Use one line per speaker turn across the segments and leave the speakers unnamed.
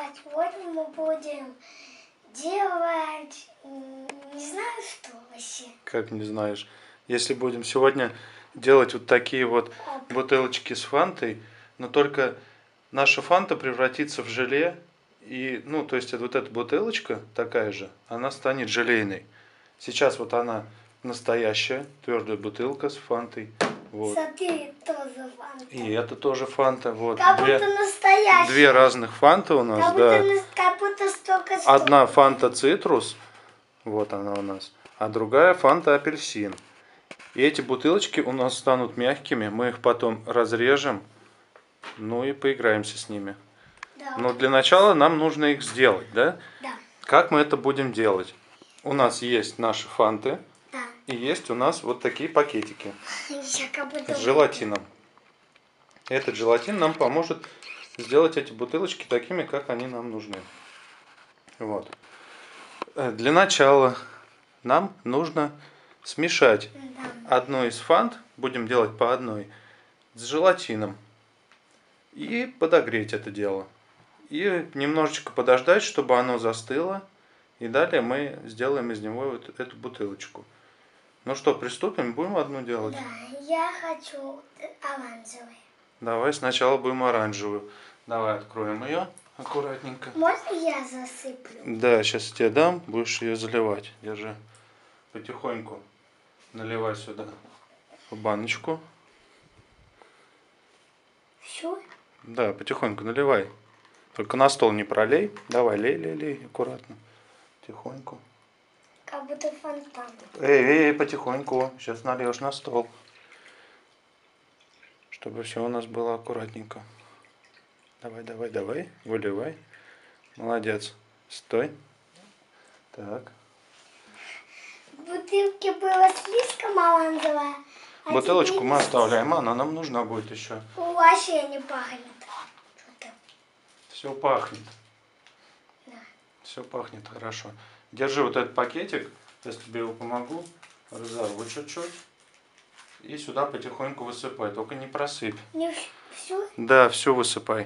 сегодня мы будем делать, не знаю что вообще.
Как не знаешь? Если будем сегодня делать вот такие вот бутылочки с фантой, но только наша фанта превратится в желе, и, ну, то есть вот эта бутылочка такая же, она станет желейной. Сейчас вот она настоящая, твердая бутылка с фантой. Вот.
Смотри, тоже фанта.
И это тоже фанта. Вот.
Как будто настоящая.
Две разных фанты у нас,
Как будто столько.
Одна фанта цитрус, вот она у нас, а другая фанта апельсин. И эти бутылочки у нас станут мягкими, мы их потом разрежем, ну и поиграемся с ними.
Да.
Но для начала нам нужно их сделать, да?
Да.
Как мы это будем делать? У нас есть наши фанты,
Да.
и есть у нас вот такие пакетики
С
желатином. Этот желатин нам поможет сделать эти бутылочки такими, как они нам нужны. Вот. Для начала нам нужно смешать одну из фант, будем делать по одной, с желатином. И подогреть это дело. И немножечко подождать, чтобы оно застыло. И далее мы сделаем из него вот эту бутылочку. Ну что, приступим? Будем одну делать?
Да, я хочу оранжевый.
Давай сначала будем оранжевую. Давай откроем ее аккуратненько.
Можно я засыплю?
Да, сейчас я тебе дам, будешь ее заливать. Держи. Потихоньку наливай сюда в баночку.
Все?
Да, потихоньку наливай. Только на стол не пролей. Давай, лей, аккуратно. Тихоньку.
Как будто фонтан.
Эй, потихоньку. Сейчас нальешь на стол. Чтобы все у нас было аккуратненько. Давай. Выливай. Молодец. Стой. Так.
В бутылке было слишком оранжевое.
Бутылочку мы оставляем, она нам нужна будет еще.
Вообще не пахнет.
Все пахнет.
Да.
Все пахнет хорошо. Держи вот этот пакетик, если тебе его помогу. Разорву чуть-чуть. И сюда потихоньку высыпай. Только не просыпь.
Не все?
Да, все высыпай.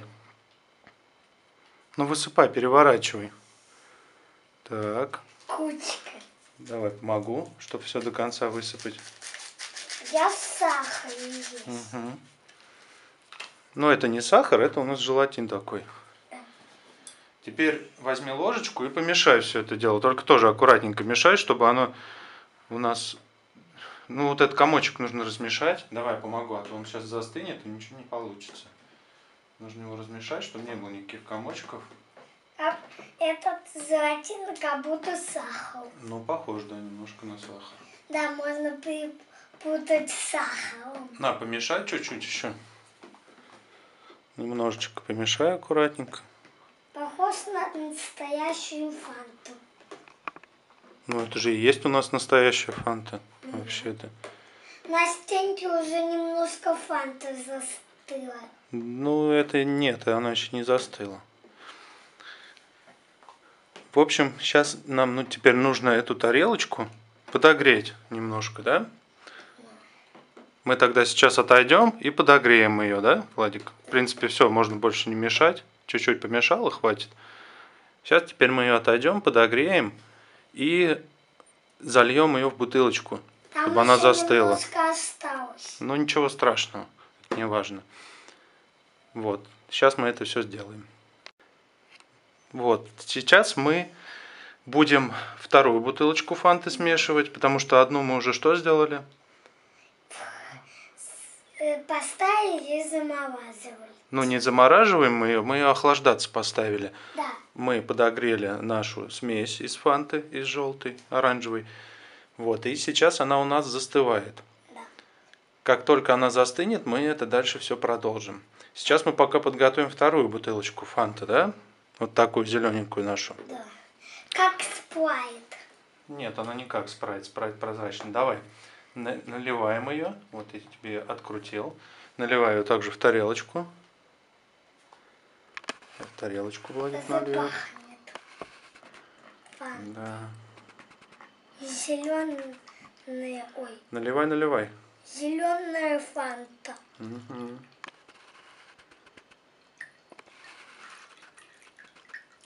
Ну высыпай, переворачивай. Так.
Кучка.
Давай помогу, чтобы все до конца высыпать.
Я в сахаре есть.
Угу. Но это не сахар, это у нас желатин такой.
Да.
Теперь возьми ложечку и помешай все это дело. Только тоже аккуратненько мешай, чтобы оно у нас... Ну вот этот комочек нужно размешать. Давай помогу, а то он сейчас застынет и ничего не получится. Нужно его размешать, чтобы не было никаких комочков.
А этот желатин как будто сахар.
Ну похож, да, немножко на сахар.
Да, можно перепутать с сахаром.
На, помешай чуть-чуть еще. Немножечко помешай аккуратненько.
Похож на настоящую фанту.
Ну это же и есть у нас настоящая фанта. Вообще-то.
На стенке уже немножко фанта застыла.
Ну это нет, она еще не застыла. В общем, сейчас нам теперь нужно эту тарелочку подогреть немножко, да? Мы тогда сейчас отойдем и подогреем ее, да, Владик? В принципе, все, можно больше не мешать. Чуть-чуть помешало, хватит. Сейчас теперь мы ее отойдем, подогреем и зальем ее в бутылочку,
Там
чтобы она застыла.
Немножко осталось.
Ну ничего страшного, это не важно. Вот, сейчас мы это все сделаем. Вот, сейчас мы будем вторую бутылочку фанты смешивать, потому что одну мы уже что сделали?
Поставили и замораживали.
Ну, не замораживаем мы ее охлаждаться поставили.
Да.
Мы подогрели нашу смесь из фанты, из желтой, оранжевой. Вот, и сейчас она у нас застывает.
Да.
Как только она застынет, мы это дальше все продолжим. Сейчас мы пока подготовим вторую бутылочку фанты, да? Вот такую зелененькую нашу.
Да. Как спрайт.
Нет, она не как спрайт, спрайт прозрачный. Давай, наливаем ее. Вот я тебе открутил. Наливаю также в тарелочку. В тарелочку Владик налил. Да.
Зеленая, ой.
Наливай.
Зеленая фанта.
Угу.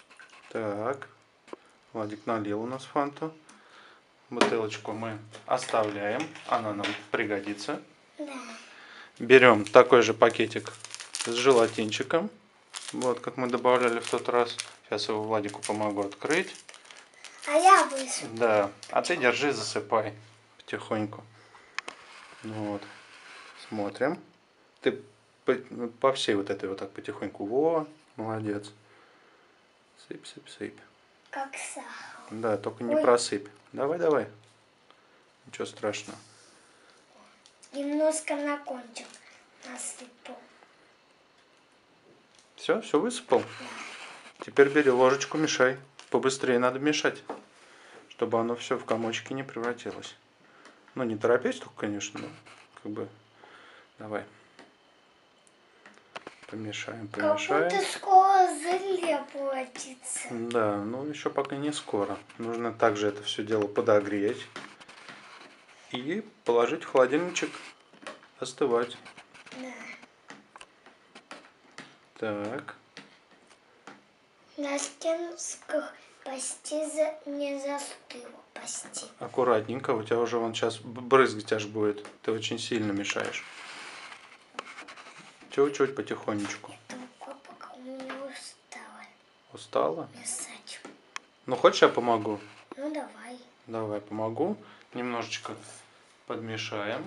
Так. Владик налил у нас фанту. Бутылочку мы оставляем. Она нам пригодится.
Да.
Берем такой же пакетик с желатинчиком. Вот, как мы добавляли в тот раз. Сейчас его Владику помогу открыть.
А я высыпаю.
Да. А ты держи, засыпай потихоньку. Ну вот. Смотрим. Ты по всей вот этой вот так потихоньку. Во, молодец. Сыпь, сыпь, сыпь.
Как сахар.
Да, только не
Ой.
просыпь. Давай, давай. Ничего страшного.
Немножко на кончик насыпал.
Все, все высыпал. Теперь бери ложечку, мешай. Побыстрее надо мешать, чтобы оно все в комочки не превратилось. Ну, не торопись только, конечно, но как бы давай. Помешаем,
Как
помешаем.
будто скоро желе платится.
Да, ну еще пока не скоро. Нужно также это все дело подогреть и положить в холодильничек остывать.
Да.
Так.
На стенках почти не застыло. Почти.
Аккуратненько, у тебя уже вон сейчас брызгать аж будет. Ты очень сильно мешаешь. Чуть-чуть потихонечку.
Только пока у меня устала
Устала?
писать.
Ну, хочешь, я помогу?
Ну давай.
Давай, помогу. Немножечко подмешаем.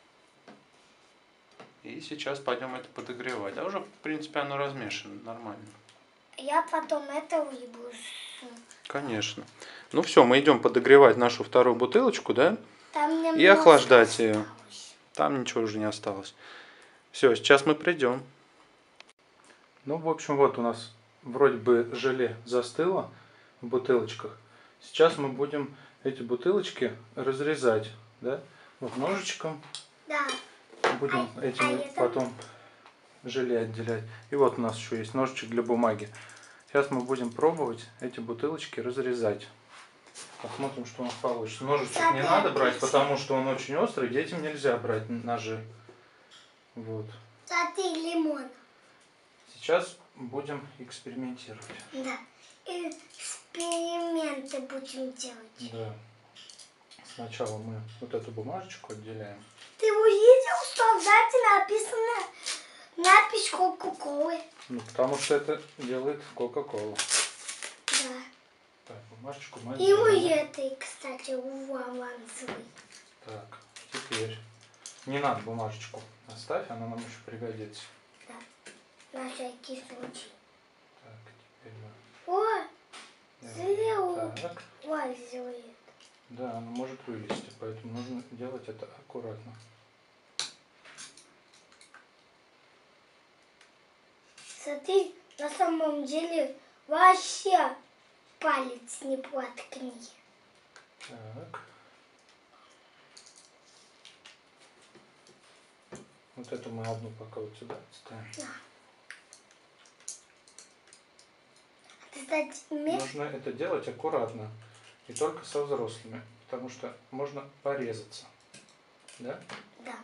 И сейчас пойдем это подогревать. А уже, в принципе, оно размешано нормально.
Я потом это выброшу.
Конечно. Ну все, мы идем подогревать нашу вторую бутылочку, да?
Там
И
немножко
охлаждать ее.
осталось.
Там ничего уже не осталось. Все, сейчас мы придем. Ну, в общем, вот у нас вроде бы желе застыло в бутылочках. Сейчас мы будем эти бутылочки разрезать, да? Вот ножичком
Да.
будем этим
это-
потом желе отделять. И вот у нас еще есть ножичек для бумаги. Сейчас мы будем пробовать эти бутылочки разрезать. Посмотрим, что у нас получится. Ножичек не надо брать, потому что он очень острый. Детям нельзя брать ножи. Вот.
Смотри, лимон.
Сейчас будем экспериментировать.
Да. И эксперименты будем делать.
Да. Сначала мы вот эту бумажечку отделяем.
Ты увидел, что сзади написано надпись Кока-Колы?
Ну, потому что это делает Кока-Кола.
Да.
Так, бумажечку мы
И у
отделяем.
этой, кстати, у авансовой.
Так, теперь не надо бумажечку оставь, она нам еще пригодится.
Да. На всякий случай.
Так, теперь мы...
О,
делаем
зря
так.
лазит.
Да, она может вылезти, поэтому нужно делать это аккуратно.
Смотри, на самом деле вообще палец не проткни.
Так. Вот эту мы одну пока вот сюда ставим.
Кстати,
Нужно это делать аккуратно. И только со взрослыми. Потому что можно порезаться. Да?
да.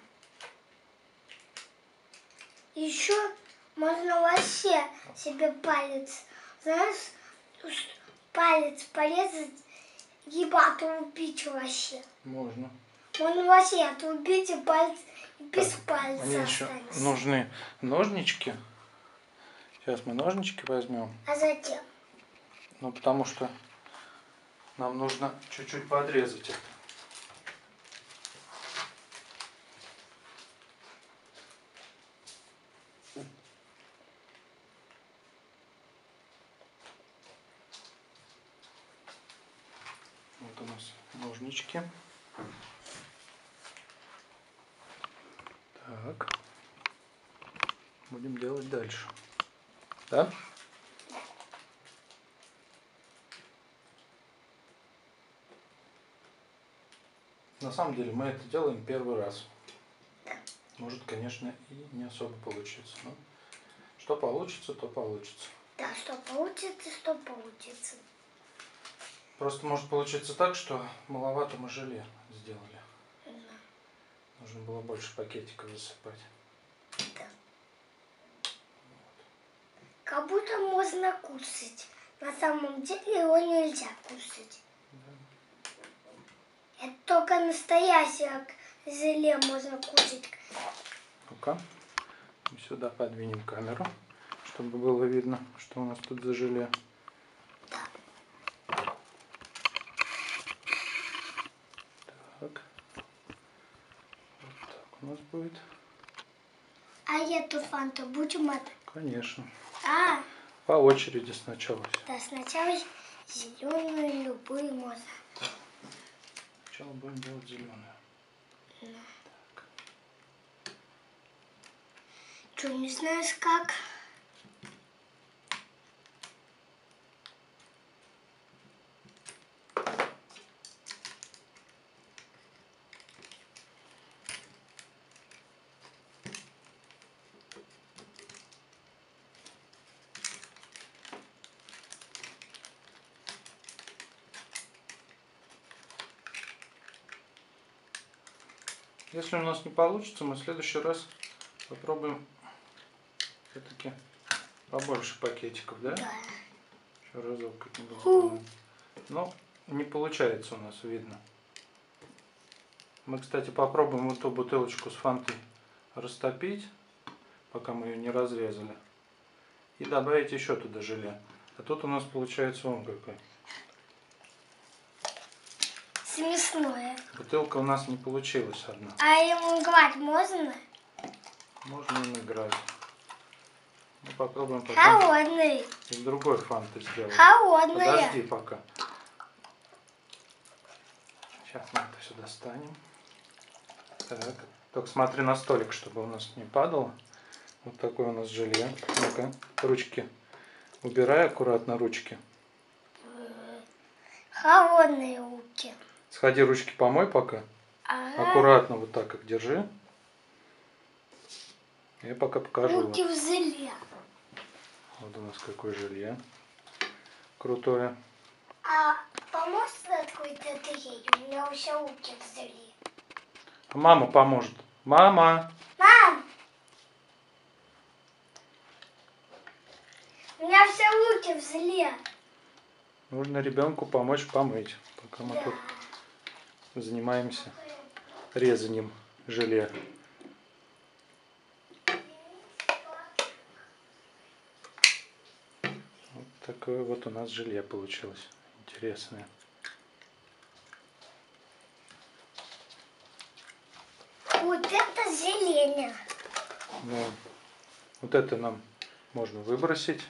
Еще можно вообще себе палец, знаешь, палец порезать и отрубить вообще.
Можно.
Можно вообще отрубить и палец и без
Так,
пальца
мне еще
останется.
нужны ножнички. Сейчас мы ножнички возьмем.
А затем?
Ну, потому что нам нужно чуть-чуть подрезать это. Вот у нас ножнички. Так. Будем делать дальше. Да? На самом деле мы это делаем первый раз. Может, конечно, и не особо получится. Но что получится, то получится.
Да, что получится, что получится.
Просто может получиться так, что маловато мы желе сделали.
Да.
Нужно было больше пакетиков засыпать.
Да. Как будто можно кушать На самом деле его нельзя кушать. Это только настоящее желе можно кушать.
Ну-ка, сюда подвинем камеру, чтобы было видно, что у нас тут за желе. Так. Вот так у нас будет.
А эту фанту будем это?
Конечно.
А,
По очереди сначала.
да, сначала зеленую, любую можно.
Сначала будем делать зеленую.
Что, не знаешь как?
Если у нас не получится, мы в следующий раз попробуем все-таки побольше пакетиков, да?
Да.
Еще разок как-нибудь сделаем. Но не получается у нас, видно. Мы, кстати, попробуем вот ту бутылочку с фантой растопить, пока мы ее не разрезали. И добавить еще туда желе. А тут у нас получается он какой.
Смешное.
Бутылка у нас не получилась одна.
А ему играть можно?
Можно им играть. Ну, попробуем потом
Холодный.
из другой фанты сделать.
Холодная.
Подожди пока. Сейчас мы это все достанем. Так. Только смотри на столик, чтобы у нас не падало. Вот такое у нас желе. Ну-ка, ручки. Убирай аккуратно ручки.
Холодные руки.
Сходи, ручки помой пока.
Ага.
Аккуратно вот так их держи. Я пока покажу.
Руки в желе.
Вот у нас какое желе. Крутое.
А поможешь открыть это ей? У меня уже руки в желе.
А мама поможет. Мама!
Мам! У меня все руки в желе.
Нужно ребенку помочь помыть, пока мы
Да.
тут занимаемся резанием желе. Вот такое вот у нас желе получилось. Интересное.
Вот это зелень.
Ну, вот это нам можно выбросить.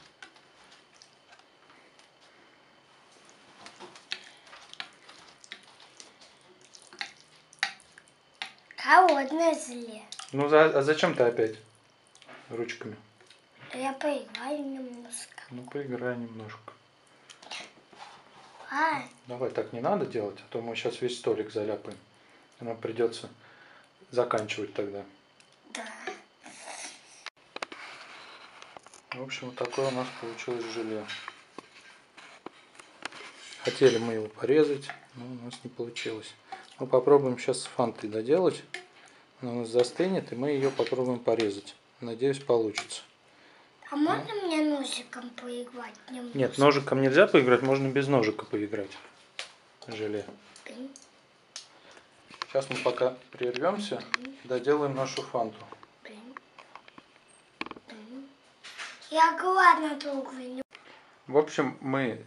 Холодное желе.
Ну, а зачем ты опять ручками?
Я поиграю немножко.
Ну, поиграй немножко.
А,
Давай, так не надо делать, а то мы сейчас весь столик заляпаем. И нам придется заканчивать тогда.
да.
В общем, вот такое у нас получилось желе. Хотели мы его порезать, но у нас не получилось. Мы попробуем сейчас с фантой доделать. Она у нас застынет, и мы ее попробуем порезать. Надеюсь, получится.
А можно мне ножиком поиграть немножко?
Нет, ножиком нельзя поиграть, можно без ножика поиграть. Желе. Сейчас мы пока прервемся, доделаем нашу фанту.
Я гладно трогаю.
В общем, мы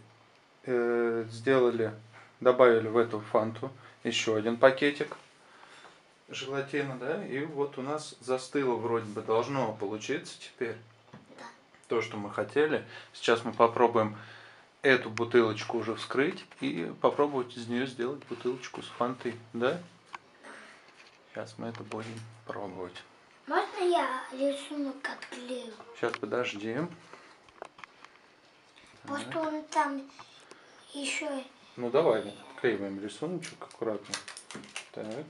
добавили в эту фанту еще один пакетик желатина, да, и вот у нас застыло вроде бы, должно получиться теперь то, что мы хотели. Сейчас мы попробуем эту бутылочку уже вскрыть и попробовать из нее сделать бутылочку с фантой, да? Сейчас мы это будем пробовать.
Можно я рисунок отклею?
Сейчас подожди.
Просто он там еще...
Ну давай, отклеиваем рисуночек аккуратно. Так.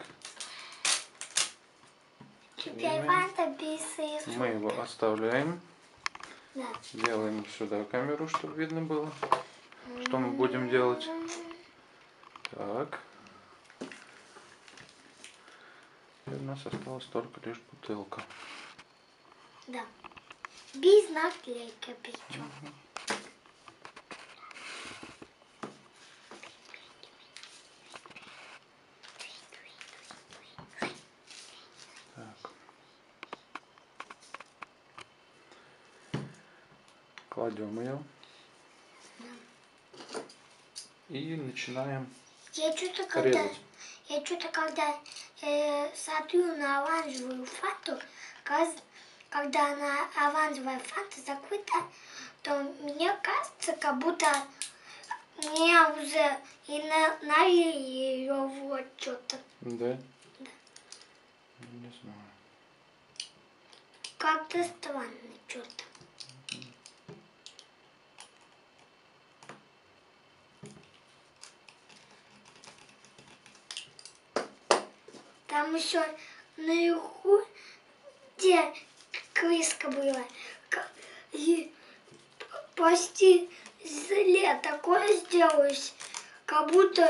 Теперь фанта без рисунка.
Мы его оставляем.
Да.
Делаем сюда камеру, чтобы видно было, что мы будем делать. Так. Теперь у нас осталась только лишь бутылка.
Да. Без наклейки причем.
кладем ее. И начинаем резать.
Я что-то когда смотрю на оранжевую фанту, когда она оранжевая фанта закрыта, то мне кажется, как будто мне уже и налили ее вот что-то.
Да? Не знаю.
Как-то странно что-то. Там еще наверху, где крыска была, и почти зле такое сделалось, как будто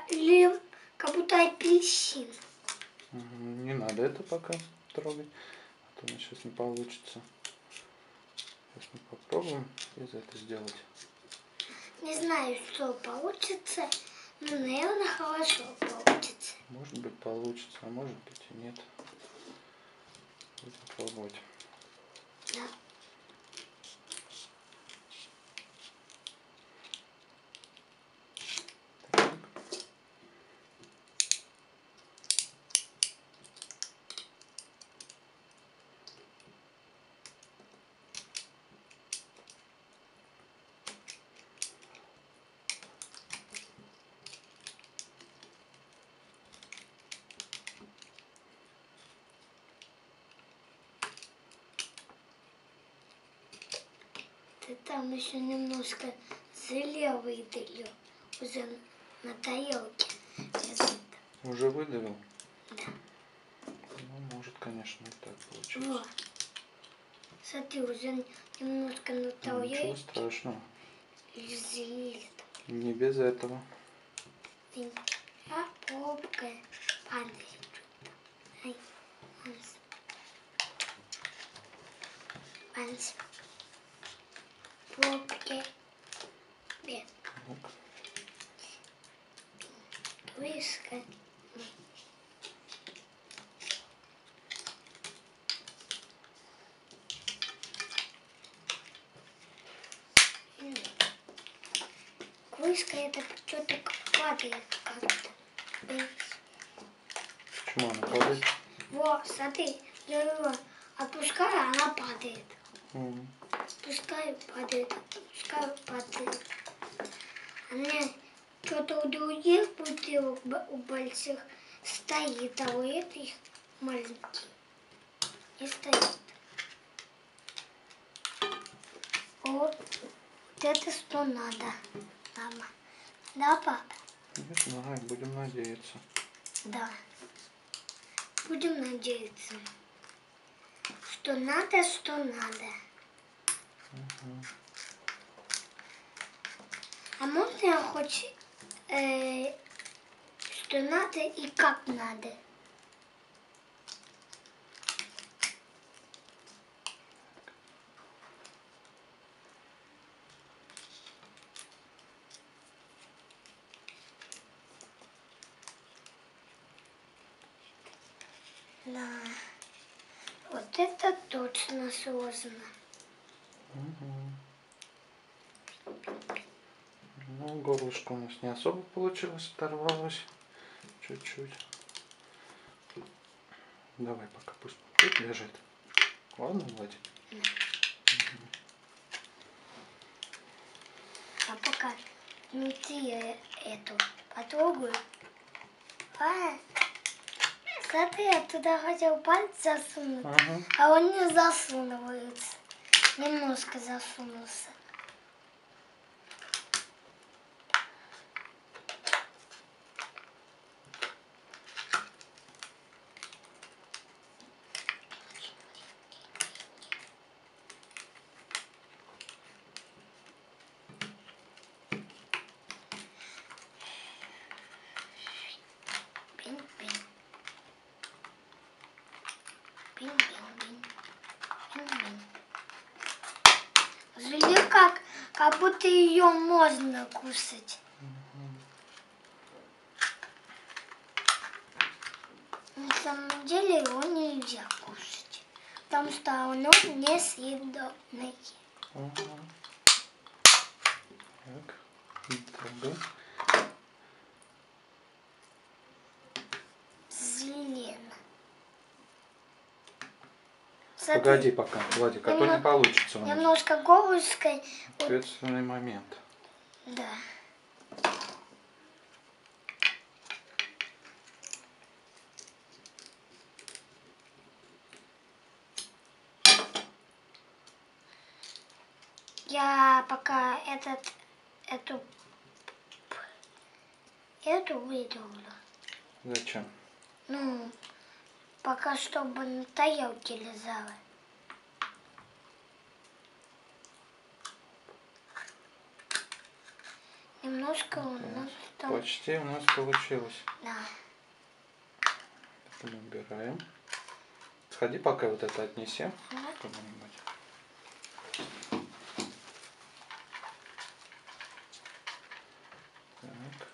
апельсин.
Не надо это пока трогать, а то у нас сейчас не получится. Сейчас мы попробуем из этого сделать.
Не знаю, что получится, но, наверное, хорошо получится.
Может быть получится, а может быть и нет. Будем пробовать.
Да.
Так.
Ты там еще немножко желе выдавил уже на тарелке.
Уже выдавил?
Да.
Ну, может, конечно, и так получится.
Вот. Смотри, уже немножко на
Ничего
тарелке
страшного.
желе.
Не без этого.
А попкой падает. Ай, Анс. Попки. Бед.
Так.
Крышка. Крышка это что-то падает как-то.
Почему она падает?
Вот, смотри, я его отпускаю, она падает.
Мгм.
Отпускаю, падает, отпускаю, падает. А мне что-то у других бутылок, у больших, стоит, а у этих маленьких не стоит. Вот это что надо, мама. Да, папа?
Не знаю, будем надеяться.
Да. Будем надеяться, что надо, что надо. А можно я хоть, что надо и как надо? Да. Вот это точно сложно.
Мгм. Ну, горлышко у нас не особо получилось, оторвалось чуть-чуть. Давай пока пусть тут лежит. Ладно, Владик?
А пока внутри эту потрогаю. Смотри, я туда хотел палец засунуть,
Ага.
а он не засунывается. Немножко засунулся. Пинь-пинь. Пинь-пинь-пинь. Пинь-пинь. Желе как будто ее можно кушать. На самом деле его нельзя кушать, потому что оно несъедобное.
Ага. Так. Трубы.
Зелено.
Погоди пока, Владик, а то не получится у нас.
Немножко голубской.
Ответственный момент.
Да. Я пока эту выдавлю.
Зачем?
Ну, пока чтобы на тарелке лежала. Немножко у нас там...
Почти у нас получилось.
Да.
Это мы убираем. Сходи пока вот это отнесем
Да.
куда-нибудь. Так.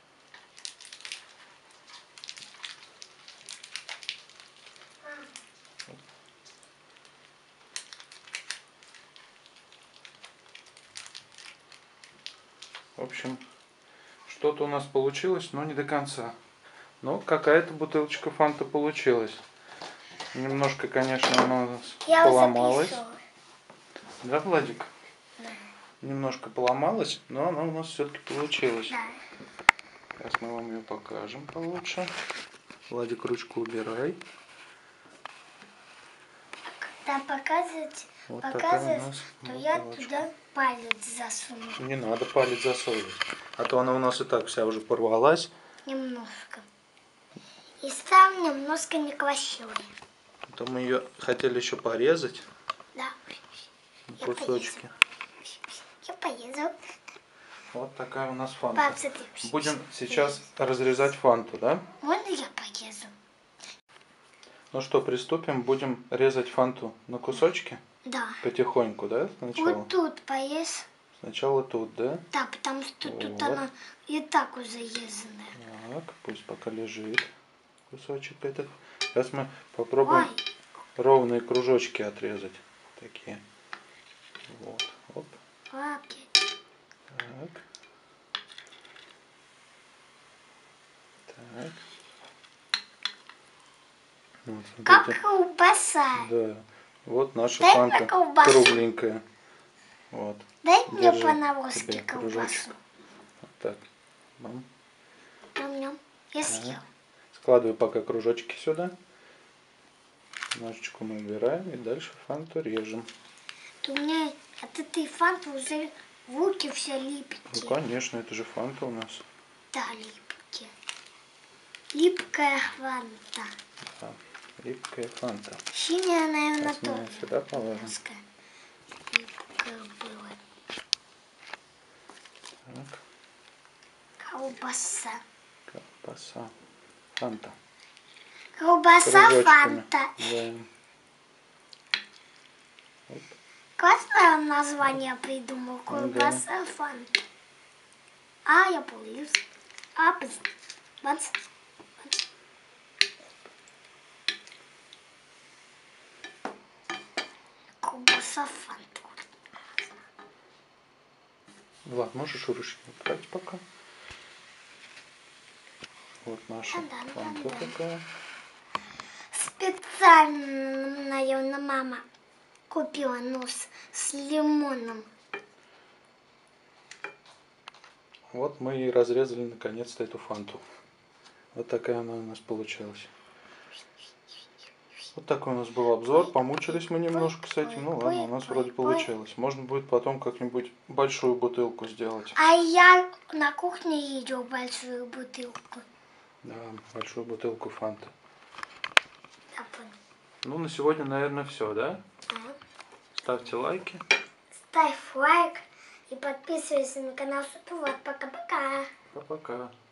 В общем, что-то у нас получилось, но не до конца. Но какая-то бутылочка фанта получилась. Немножко, конечно, она у нас
Я
поломалась.
записывала.
Да, Владик?
Да.
Немножко поломалась, но она у нас все-таки получилась.
Да.
Сейчас мы вам ее покажем получше. Владик, ручку убирай.
Когда показывать,
Вот такая у нас
то я
бутылочка.
туда палец засуну.
Не надо палец засовывать. А то она у нас и так вся уже порвалась.
Немножко. И стал немножко некрасивый.
А то мы ее хотели еще порезать.
Да.
На кусочки.
Я порезал.
Вот такая у нас фанта.
Пап, смотри.
Будем сейчас разрезать фанту, да?
Можно я порезу?
Ну что, приступим. Будем резать фанту на кусочки.
Да.
Потихоньку, да, сначала?
Вот тут порез.
Сначала тут, да?
Да, потому что тут
Вот.
она и так уже резаная.
Так, пусть пока лежит кусочек этот. Сейчас мы попробуем
Ой,
ровные кружочки отрезать. Такие. Вот. Оп.
лапки.
Так. Так. Вот,
Как
смотрите.
колбаса.
Да. Вот наша
Дай
фанта
мне колбасу.
кругленькая. Вот.
Дай мне
Держи
по навозке
тебе кружочек.
колбасу.
Вот так. Бам.
Ням-ням. Я съел.
Складываю пока кружочки сюда. Ножичку мы убираем и дальше фанту режем.
У меня от этой фанты уже руки все
Ну
липкие.
конечно, это же фанта у нас.
Да, липкие. Липкая фанта.
Да. Липкая фанта.
Синяя, наверное,
Сейчас мы
тоже.
сюда положим.
Немножко липкая была.
Так.
Колбаса.
Колбаса. Фанта.
Колбаса
Кружочками.
фанта.
Да. Оп.
Классное название придумал. Колбаса фанта. А, я полез. А, бац. Колбаса фанта.
Влад, можешь ручки убрать пока? Вот наша
Да-да,
фанта
да-да.
такая.
Специально, наверное, мама купила нос с лимоном.
Вот мы и разрезали наконец-то эту фанту. Вот такая она у нас получилась. Вот такой у нас был обзор. Помучились мы немножко с этим. Ну ладно, у нас вроде получилось. Можно будет потом как-нибудь большую бутылку сделать.
А я на кухне видел большую бутылку.
Да, большую бутылку фанты.
Да, понял.
Ну, на сегодня, наверное, все, да?
Да.
Ставьте лайки.
Ставь лайк и подписывайся на канал Супер. Вот, пока-пока.
Пока-пока.